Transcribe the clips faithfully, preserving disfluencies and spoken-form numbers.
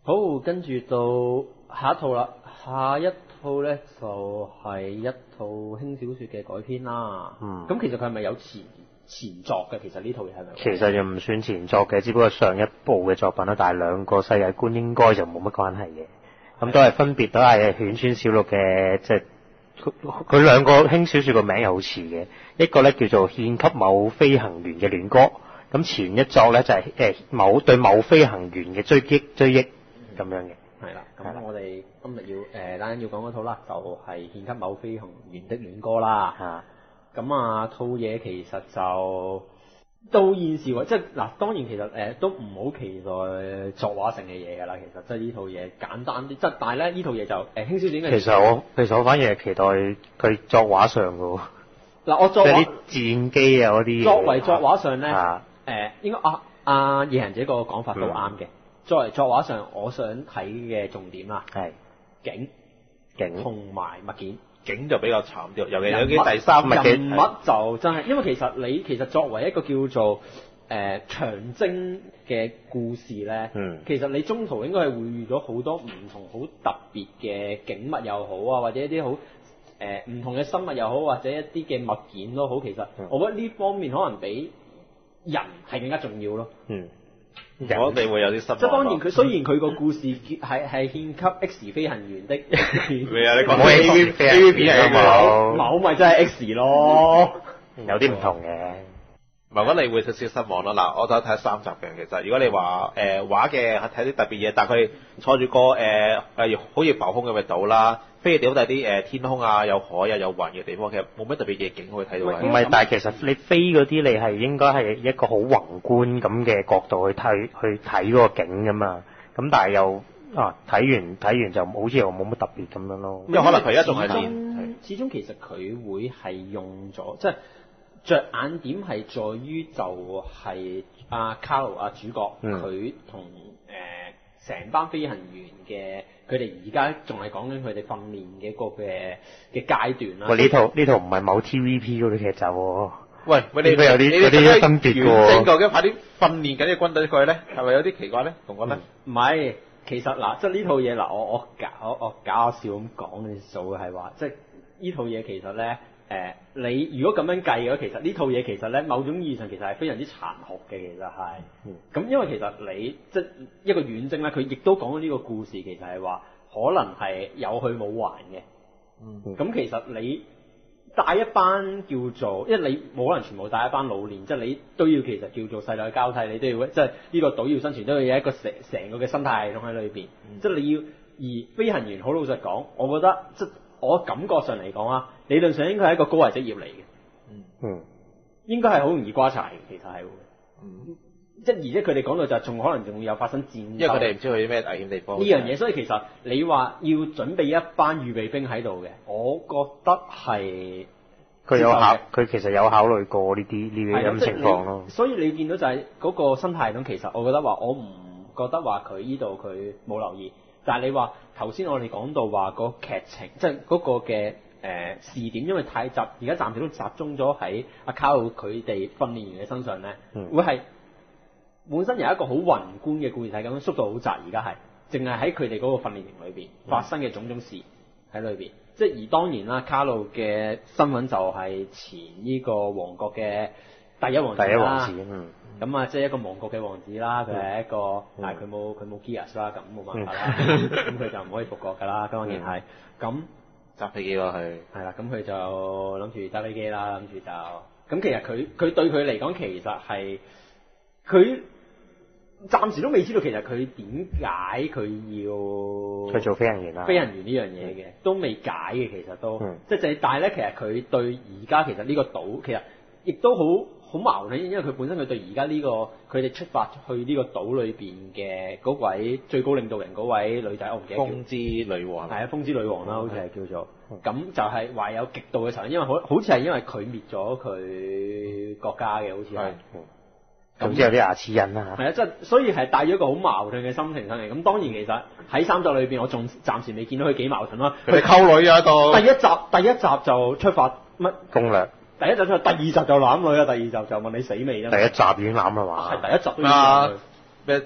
好，跟住到下一套啦，下一套咧就係、是、一套輕小說嘅改編啦。 嗯。 咁其實佢係咪有前前作嘅？其實呢套嘢係咪？ 其實又唔算前作嘅，只不過上一部嘅作品啦，但係兩個世界觀應該就冇乜關係嘅。咁都係分別都係犬川小綠嘅，即係佢佢兩個輕小說個名又好似嘅。一個咧叫做獻給某飛行員嘅戀歌，咁前一作咧就係、是、誒、呃、某對某飛行員嘅追擊追憶咁樣嘅。係啦，咁我哋今日要誒單要講嗰套啦，就係、是、獻給某飛行員的戀歌啦。 嚇。 咁啊，套嘢其實就到現時為即係嗱，當然其實誒、呃、都唔好期待作畫性嘅嘢㗎啦。其實即係呢套嘢簡單啲，即係但係咧呢套嘢就誒輕小說嘅。 其實我其實我反而係期待佢作畫上㗎喎。 嗱，我作畫即係啲戰機啊嗰啲。作為作畫上咧，誒、 啊呃、應該啊啊夜行者個講法都啱嘅。嗯、作為作畫上，我想睇嘅重點啦，係景景同埋物件。 景就比較慘啲，尤其有啲第三人物就真係，因為其實你其實作為一個叫做誒、呃、長征嘅故事咧，嗯，其實你中途應該係會遇到好多唔同好特別嘅景物又好啊，或者一啲好誒唔同嘅生物又好，或者一啲嘅物件都好，其實我覺得呢方面可能比人係更加重要咯，嗯。 我哋會有啲失望。 即係當然佢雖然佢個故事係係獻給 X 飛行員的， 咩啊？你講 A V A V 片係冇， 某咪真係 X 咯， 有啲唔同嘅。 唔係，咁你會少少失望咯。嗱，我就睇三集嘅，其實如果你話誒畫嘅睇啲特別嘢，但係佢坐住個誒誒好似浮空咁嘅島啦，飛嘅地方都係啲誒天空啊，有海啊，有雲嘅地方，其實冇乜特別夜景可以睇到。 唔係，但係其實你飛嗰啲，你係應該係一個好宏觀咁嘅角度去睇去睇嗰個景㗎嘛。咁但係又啊睇完睇完就好似又冇乜特別咁樣咯。 因為可能佢而家仲係練。 始終其實佢會係用咗即係。着眼點係在於就係阿卡羅阿主角佢同誒成班飛行員嘅佢哋而家仲係講緊佢哋訓練嘅一個嘅嘅階段啦。 喂，呢套呢套唔係某 T V B 嗰啲劇集喎。 喂，喂，你有啲有啲分別嘅喎。 正究竟快啲訓練緊嘅軍隊過去咧，係咪有啲奇怪咧？同我咧？ 唔係，其實嗱，即係呢套嘢嗱，我我搞我，我搞笑咁講嘅數係話，即係呢套嘢其實咧。誒、呃，你如果咁樣計嘅話，其實呢套嘢其實咧，某種意義上其實係非常之殘酷嘅，其實係。咁、嗯、因為其實你即係一個遠征咧，佢亦都講咗呢個故事，其實係話可能係有去冇還嘅。嗯。咁其實你帶一班叫做，因為你冇可能全部帶一班老練，即係你都要其實叫做世代交替，你都要即係呢個島要生存，都要有一個成成個嘅生態系統喺裏邊。嗯、即係你要，而飛行員好老實講，我覺得即我感覺上嚟講啊，理論上應該係一個高危職業嚟嘅，嗯嗯，應該係好容易瓜柴嘅，其實係會，嗯，即係而且佢哋講到就仲可能仲會有發生戰鬥， 因為佢哋唔知去啲咩危險地方。 呢樣嘢，所以其實你話要準備一班預備兵喺度嘅，我覺得係佢有考，佢其實有考慮過呢啲呢啲咁情況咯。 所以你見到就係嗰個生態系統，其實我覺得話我唔覺得話佢呢度佢冇留意。但係你話頭先我哋講到話個劇情，即係嗰個嘅誒視點，因為太集而家暫時都集中咗喺阿卡魯佢哋訓練員嘅身上咧，嗯、會係本身有一個好宏觀嘅故事睇，咁縮到好窄，而家係淨係喺佢哋嗰個訓練營裏邊發生嘅種種事喺裏邊。即係而當然啦，卡魯嘅身份就係前呢個王國嘅第一王子啦。第一王子，嗯。咁啊，即係一個亡國嘅王子啦，佢係一個，嗯、但係佢冇佢冇 gears 啦，咁冇辦法啦，咁佢就唔可以復國㗎啦，當然係。咁揸飛機咯，係。係啦，咁佢就諗住揸飛機啦，諗住就，咁其實佢佢對佢嚟講，其實係佢暫時都未知道，其實佢點解佢要去做飛行員啦？ 飛行員呢樣嘢嘅都未解嘅，其實都， 嗯、 即係但係咧，其實佢對而家其實呢個島其實亦都好。好矛盾，因為佢本身佢對而家呢個佢哋出發去呢個島裏邊嘅嗰位最高領導人嗰位女仔，我唔記得叫。 風之女王。係啊，風之女王啦，好似係叫做。咁、嗯、就係話有極度嘅仇恨，因為好好似係因為佢滅咗佢國家嘅，好似係。 咁即係有啲牙齒印啦嚇。 係啊，即係所以係帶咗一個好矛盾嘅心情上嚟。咁當然其實喺三集裏邊，我仲暫時未見到佢幾矛盾啦。 佢哋溝女啊度。 第一集第一集就出發乜攻略。 第一集出，第二集就攬女啦。第二集就問你死未啫。 第一集已經攬啦嘛。 係第一集都已經。 咩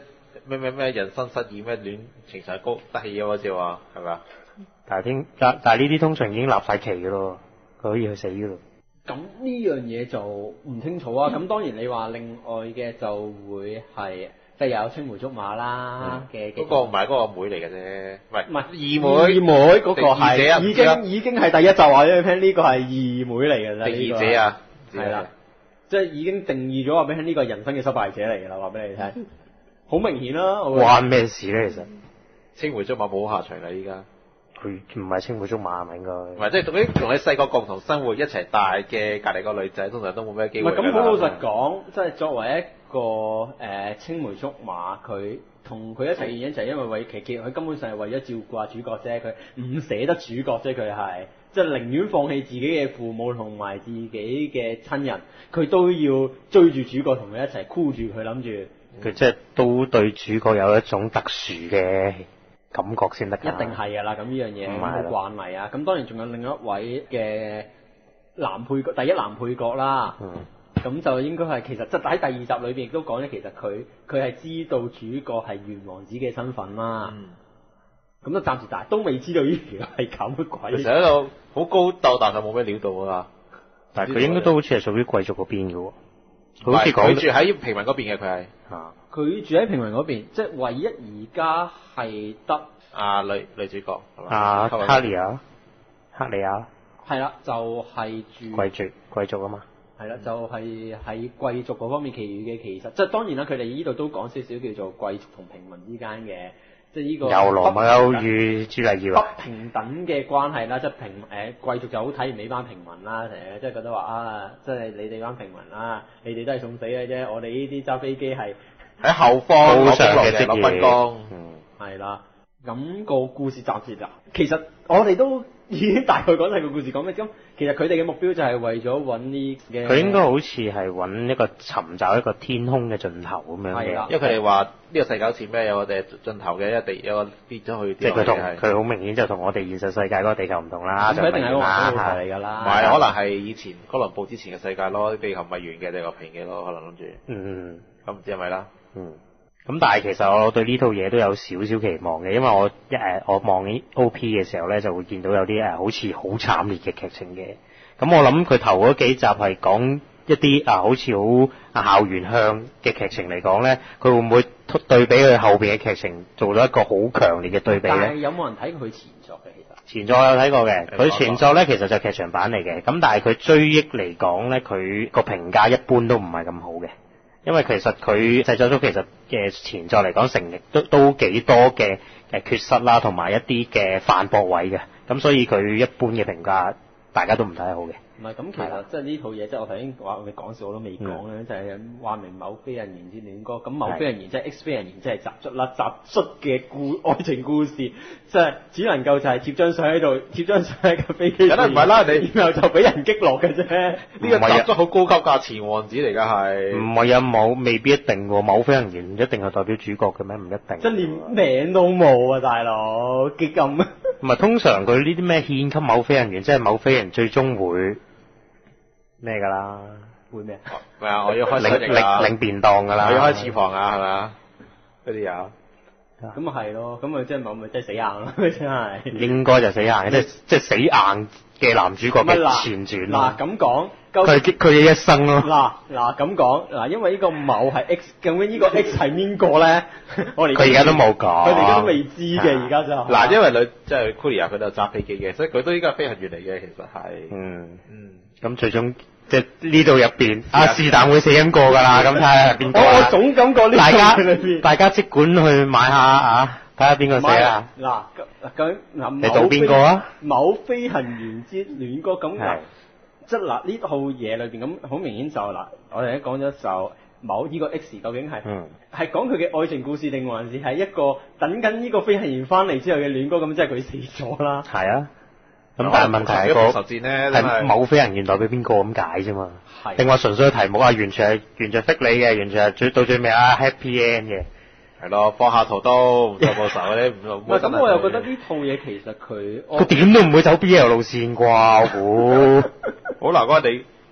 咩咩咩人生失意咩戀情緒高得起嗰隻喎，係咪啊？ 但係聽但但係呢啲通常已經立晒期嘅咯，佢可以去死嘅咯。 咁呢樣嘢就唔清楚啊。咁當然你話另外嘅就會係即係有青梅竹馬啦嘅嘅。 嗰個唔係嗰個妹嚟嘅啫，唔係唔係二妹， 二妹嗰個定二姐啊係已經已經係第一集話俾你聽，呢個係二妹嚟嘅啦。 定二姐啊？ 係啦，即係已經定義咗話俾你聽，呢個係人生嘅失敗者嚟嘅啦，話俾你聽，好明顯啦。 關咩事咧？其實青梅竹馬冇下場啦，依家。 佢唔係青梅竹馬係咪應該？ 唔係，即係同啲同你細個共同生活一齊大嘅隔離個女仔，通常都冇咩機會㗎啦。 唔係咁好老實講，即係作為一個誒、呃、青梅竹馬，佢同佢一齊演就係因為為其其佢根本上係為咗照顧下主角啫，佢唔捨得主角啫，佢係即係寧願放棄自己嘅父母同埋自己嘅親人，佢都要追住主角同佢一齊箍住佢，諗住佢即係都對主角有一種特殊嘅感覺先得㗎。 一定係㗎啦，咁呢樣嘢唔係好慣例啊。咁當然仲有另一位嘅男配角，第一男配角啦。 嗯。 咁就應該係其實即係喺第二集裏邊亦都講咧，其實佢佢係知道主角係原王子嘅身份啦。 嗯。 咁都暫時但係都未知道呢條係咁嘅鬼。 其實喺度好高鬥，但係冇咩料到啊。 但係佢應該都好似係屬於貴族嗰邊嘅喎。好似佢住喺平民嗰邊嘅佢係。 啊。 佢住喺平民嗰邊，即係唯一而家係得啊女女主角係嘛？ 啊哈利亞，克里亞。係啦，就係、是、住貴族貴族啊嘛。 係啦，就係喺貴族嗰方面，其餘嘅其實即係當然啦，佢哋呢度都講少少叫做貴族同平民之間嘅，即係呢個有羅密歐與朱麗葉不平等嘅關係啦，即係平誒貴族就好睇唔起班平民啦，成日即係覺得話啊，即係你哋班平民啦，你哋都係送死嘅啫，我哋呢啲揸飛機係喺後方高尚嘅職業，軍工， 嗯， 係啦，咁個故事暫時就其實我哋都已經大概講晒個故事講咩咁。其實佢哋嘅目標就係為咗揾呢嘅， 佢應該好似係揾一個尋找一個天空嘅盡頭咁樣嘅， 因為佢哋話呢個世界好似咩有個地盡頭嘅一地有個跌咗去， 即係佢同佢好明顯就同我哋現實世界嗰個地球唔同啦， 佢一定係一個環境嚟㗎啦， 唔係可能係以前哥倫布之前嘅世界咯，地球唔係圓嘅，地球平嘅咯，可能諗住， 嗯， 咁唔知係咪啦， 嗯。咁但係其實我對呢套嘢都有少少期望嘅，因為我一誒我望 O P 嘅時候咧，就會見到有啲誒好似好慘烈嘅劇情嘅。咁我諗佢頭嗰幾集係講一啲啊好似好啊校園向嘅劇情嚟講咧，佢會唔會對比佢後邊嘅劇情做咗一個好強烈嘅對比咧？ 但係有冇人睇過佢前作嘅？其實前作有睇過嘅，佢前作咧其實就係劇場版嚟嘅。咁但係佢追憶嚟講咧，佢個評價一般都唔係咁好嘅。因為其實佢製作咗其實嘅前作嚟講，成績都都幾多嘅誒缺失啦，同埋一啲嘅反駁位嘅，咁所以佢一般嘅評價大家都唔睇好嘅。 唔係咁，其實即係呢套嘢，即係我頭先話我哋講笑我都未講咧，嗯、就係話明某非人言之戀歌，咁某非人言即係 X 非人言，即係雜出啦，雜出嘅故愛情故事，即係只能夠就係貼張相喺度，貼張相喺架飛機， 梗係唔係啦，你然後就俾人擊落嘅啫。呢個雜出好高級價錢王子嚟㗎係。 唔係啊，冇未必一定喎，某非人言唔一定係代表主角嘅咩？唔一定。 即係連名都冇啊，大佬幾咁？ 唔係通常佢呢啲咩獻給某非人言，即係某非人最終會。咩㗎啦？ 會咩？ 唔係啊！我要開領領領便當㗎啦！ 我要開翅膀啊，係咪啊？嗰啲有。 咁啊係咯，咁啊即係冇咪即係死硬咯，真係。 應該就死硬嘅，即係即係死硬嘅男主角嘅前傳。 嗱咁講， 佢佢嘅一生咯。 嗱嗱咁講，嗱因為呢個某係 X，究竟呢個 X 係邊個咧？我哋佢而家都冇講， 佢哋而家都未知嘅，而家就。 嗱，因為女即係 Kulia 佢都有揸飛機嘅，所以佢都依家飛行員嚟嘅，其實係。 嗯嗯。咁最終即係呢度入邊，阿是但會死緊個㗎啦，咁睇下邊個。 我我總感覺呢套裏邊， 大家即管去買下啊，睇下邊個死啊！ 嗱咁嗱， 你賭邊個啊？ 某飛行員之戀歌咁嗱，即係嗱呢套嘢裏邊咁好明顯就嗱，我哋都講咗就某呢個 X 究竟係係講佢嘅愛情故事定還是係一個等緊呢個飛行員翻嚟之後嘅戀歌？咁即係佢死咗啦。係啊。咁但係問題係個係某非人員代表邊個咁解啫嘛？定話純粹嘅題目啊，完全係完全 fit 你嘅，完全係最到最尾啊 happy end 嘅，係咯，放下屠刀唔做報仇嗰啲唔唔係咁，我又覺得呢套嘢其實佢佢點都唔會走 B L 路線啩，我估好難講。你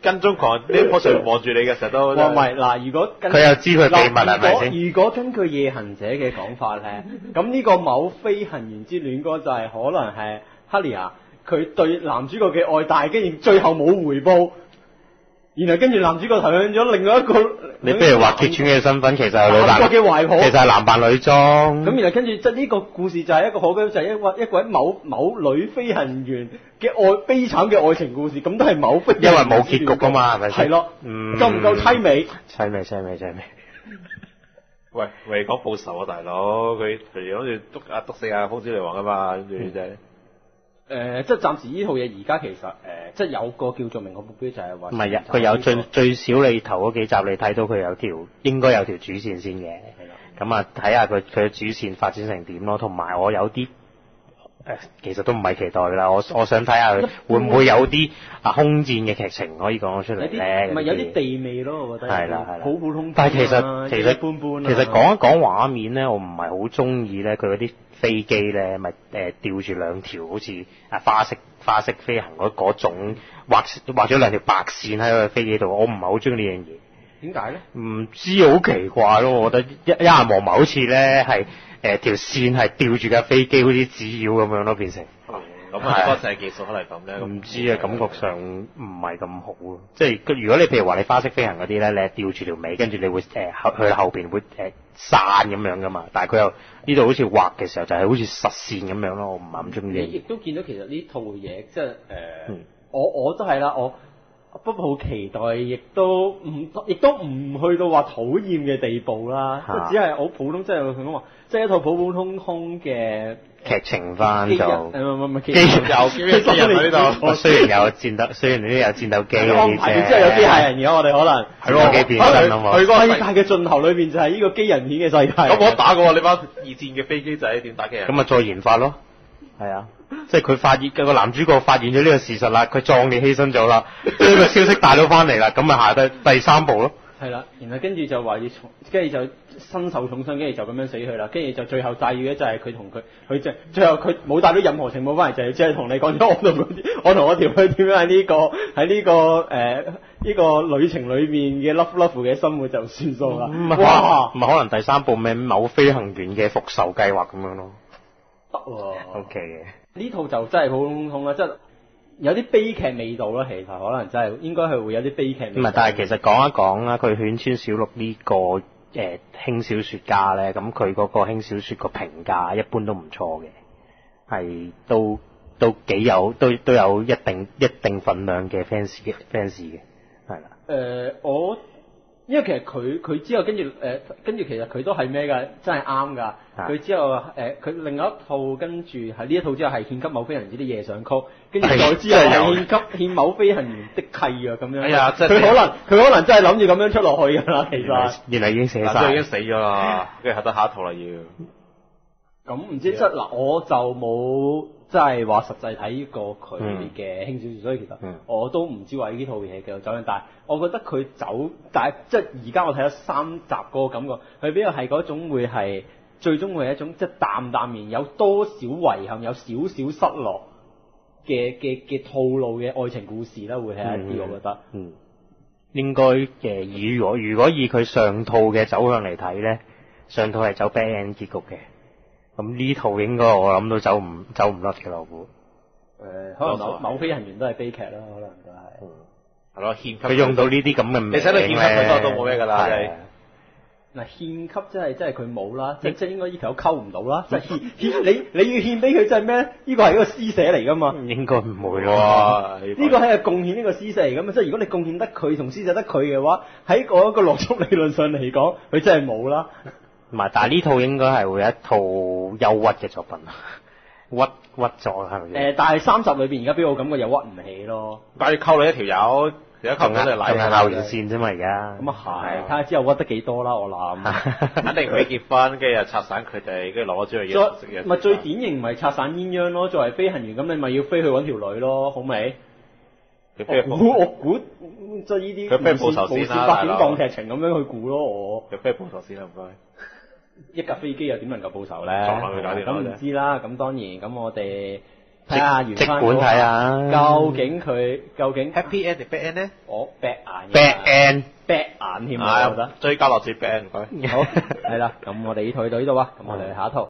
跟蹤狂呢棵樹望住你嘅時候都。 哇，唔係嗱，如果根佢又知佢秘密係咪先？ 如果根據夜行者嘅講法咧，咁呢個某飛行員之戀歌就係可能係哈利亞佢對男主角嘅愛戴，跟住最後冇回報。然後跟住男主角投向咗另外一個， 你不如話揭穿嘅身份其實係女男角嘅懷抱， 其實係男扮女裝。 咁然後跟住即係呢個故事就係一個可悲，就係、是、一位一位某某女飛行員嘅愛悲慘嘅愛情故事，咁都係某飛行員。 因為冇結局噶嘛，係咪先？ 係咯， 嗯， 夠唔夠凄美？ 凄美凄美凄美。 喂，為講報仇啊，大佬！佢譬如諗住督啊督死啊瘋子女王啊嘛，跟住就係。 誒，即係暫時呢套嘢而家其實誒、呃，即係有個叫做明確目標就係話。 唔係啊，佢有最最少你頭嗰幾集你睇到佢有條應該有條主線先嘅。係啦。咁啊，睇下佢佢嘅主線發展成點咯，同埋我有啲誒、呃，其實都唔係期待㗎啦。我我想睇下佢會唔會有啲啊空戰嘅劇情可以講出嚟咧。 唔係有啲地味咯，我覺得。係啦係啦。普普通通。 但係其實其實一般般。 其實講一講畫面咧，我唔係好中意咧佢嗰啲。飛機咧，咪誒吊住兩條好似啊花式花式飛行嗰嗰種畫畫咗兩條白線喺個飛機度，我唔係好中意呢樣嘢。 點解咧？ 唔知好奇怪咯，我覺得一一眼望埋好似咧係誒條線係吊住架飛機，好似紙鷂咁樣咯，變成。 咁啊，多謝技術可能咁咧。 唔知啊，感覺上唔係咁好咯。即係如果你譬如話你花式飛行嗰啲咧，你係吊住條尾，跟住你會誒去後邊會誒散咁樣噶嘛。但係佢又呢度好似畫嘅時候就係好似實線咁樣咯，我唔係咁中意。 你亦都見到其實呢套嘢即係誒，我我都係啦，我不抱期待，亦都唔亦都唔去到話討厭嘅地步啦。即係只係好普通，即係佢講話，即係一套普普通通嘅。 劇情翻就，誒唔唔唔， 機人有機人喺呢度。 我雖然有戰鬥，雖然你都有戰鬥機嗰啲啫。 之後有機械人嘅，我哋可能係咯，機變身啊嘛。 佢個世界嘅盡頭裏邊就係呢個機人片嘅世界。 咁我打過你班二戰嘅飛機仔點打機人？ 咁啊再研發咯。係啊，即係佢發現個男主角發現咗呢個事實啦，佢壯烈犧牲咗啦，將個消息帶到翻嚟啦，咁咪下第第三步咯。 係啦，然後跟住就話要從，跟住就身受重傷，跟住就咁樣死去啦。跟住就最後際遇咧，就係佢同佢，佢即係最後佢冇帶到任何情報翻嚟，就係即係同你講咗我同我同我條女點樣喺呢個喺呢個誒呢個旅程裏面嘅 love love 嘅生活就算數啦。 嗯、哇！唔係可能第三部咩某飛行員嘅復仇計劃咁樣咯？ 得喎 ，OK 嘅。呢套就真係普通通啦，即係。有啲悲劇味道啦，其實可能真係應該係會有啲悲劇味道。 唔係，但係其實講一講啦，佢犬川小綠呢、這個誒、呃、輕小說家咧，咁佢嗰個輕小說個評價一般都唔錯嘅，係都都幾有都都有一定一定份量嘅 fans 嘅 fans 嘅，係啦。 誒、呃，我因為其實佢佢之後跟住誒跟住其實佢都係咩㗎，真係啱㗎。佢之後誒佢另外一套跟住喺呢一套之後係獻給某飛行員啲夜上曲，跟住再之後係獻給獻某飛行員的契啊咁樣。 哎呀， 佢可能佢可能真係諗住咁樣出落去㗎啦，其實。 原來已經寫晒， 已經死咗啦，跟住下得下一套啦要。 咁唔知即係嗱，我就冇即係話實際睇過佢嘅輕小說，所以其實我都唔知話呢套嘢嘅走向。但係我覺得佢走，但係即係而家我睇咗三集嗰個感覺，佢比較係嗰種會係最終會係一種即係淡淡然有多少遺憾，有少少失落嘅嘅嘅套路嘅愛情故事啦，會係一啲、嗯、我覺得。嗯， 應該嘅。以如果如果以佢上套嘅走向嚟睇咧，上套係走 bad end 結局嘅。咁呢套應該我諗都走唔走唔甩嘅咯，我估。 誒，可能某某飛行員都係悲劇啦，可能都係。嗯。係咯，獻佢用到呢啲咁嘅名， 你使到獻給佢多都冇咩㗎啦。 嗱，獻給即係即係佢冇啦，即即應該呢條友溝唔到啦。即係獻獻你你要獻俾佢，即係咩咧？呢個係一個施捨嚟㗎嘛。 應該唔會咯。 呢個係一個貢獻，呢個施捨嚟㗎嘛。即係如果你貢獻得佢同施捨得佢嘅話，喺嗰個邏輯理論上嚟講，佢真係冇啦。 唔係，但係呢套應該係會一套憂鬱嘅作品，屈屈咗係咪？ 誒，但係三集裏邊而家俾我感覺又屈唔起咯。 但係溝你一條友，而家溝緊就賴仲係拗完線啫嘛，而家。 咁啊係，睇下之後屈得幾多啦，我諗。 肯定佢結婚，跟住又拆散佢哋，跟住攞咗張嘢食嘢。 咪最典型咪拆散鴛鴦咯，作為飛行員咁，你咪要飛去揾條女咯，好未？我估我估即係呢啲佢飛報仇先啦， 八點檔劇情咁樣去估咯，我。 佢飛報仇先啦，唔該。一架飛機又點能夠報仇咧？ 撞落去搞掂啦！ 咁唔知啦。咁當然，咁我哋睇下原即翻管睇下， 究竟佢究竟 happy end 定 bad end 咧？ 我 bad 眼 bad end。 bad 眼添啊，我覺得。 追加落接 bad end 唔該。 好，係啦，咁我哋呢套去到呢度啊，咁我哋去下一套。